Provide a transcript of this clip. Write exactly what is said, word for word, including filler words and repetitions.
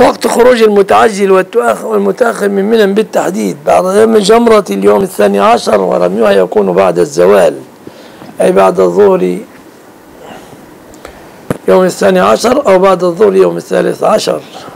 وقت خروج المتعجل والمتأخر من منى بالتحديد بعد رمي جمرة اليوم الثاني عشر، ورميها يكون بعد الزوال أي بعد الظهر يوم الثاني عشر أو بعد الظهر يوم الثالث عشر.